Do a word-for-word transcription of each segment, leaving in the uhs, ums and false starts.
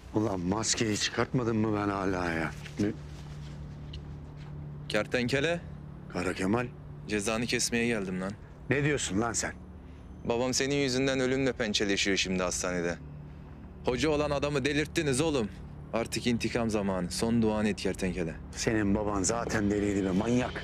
Ulan maskeyi çıkartmadın mı ben hala ya? Ne? Kertenkele, Kara Kemal. cezanı kesmeye geldim lan. Ne diyorsun lan sen? Babam senin yüzünden ölümle pençeleşiyor şimdi hastanede. Hoca olan adamı delirttiniz oğlum. Artık intikam zamanı. Son duanı et kertenkele. Senin baban zaten deliydi be manyak.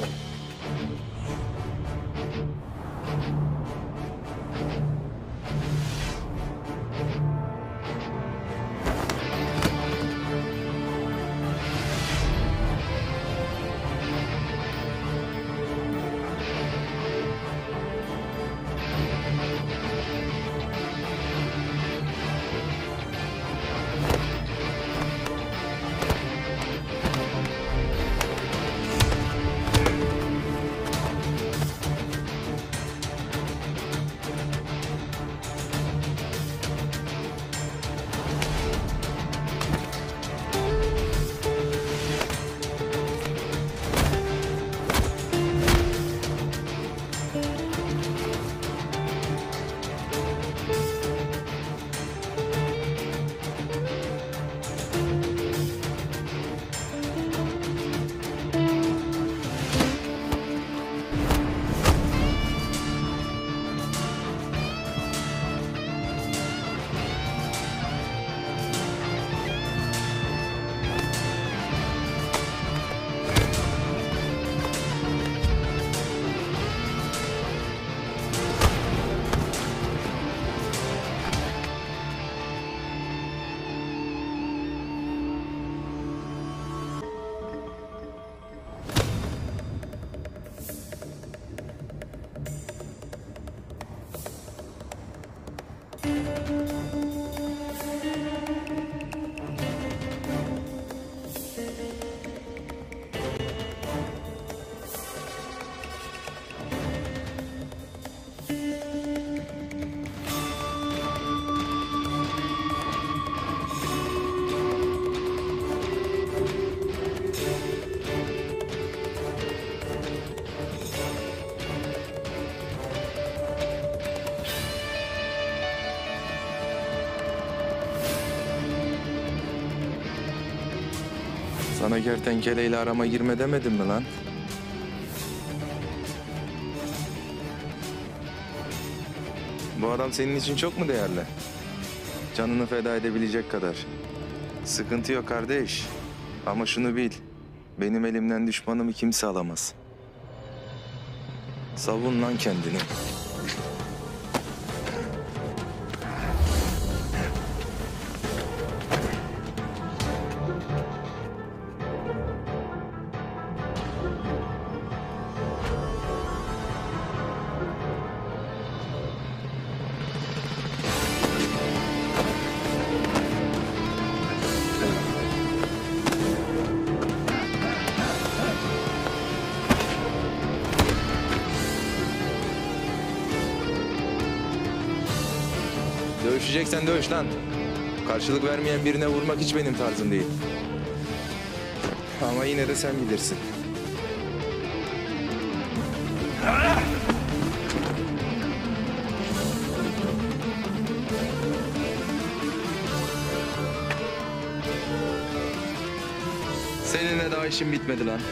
Sana kertenkeleyle arama girme demedim mi lan? Bu adam senin için çok mu değerli? Canını feda edebilecek kadar. Sıkıntı yok kardeş. Ama şunu bil. Benim elimden düşmanımı kimse alamaz. Savun lan kendini. Dövüşeceksen dövüş lan. Karşılık vermeyen birine vurmak hiç benim tarzım değil. Ama yine de sen bilirsin. Seninle daha işim bitmedi lan.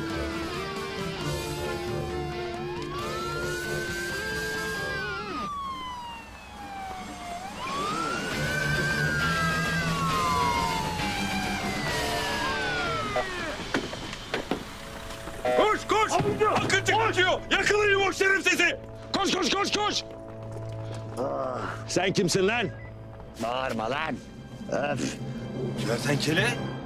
Koş koş! Akıncı kaçıyor! Yakalayın o şerefsizi! Koş koş koş koş! Sen kimsin lan? Bağırma lan. Öf. Kertenkele?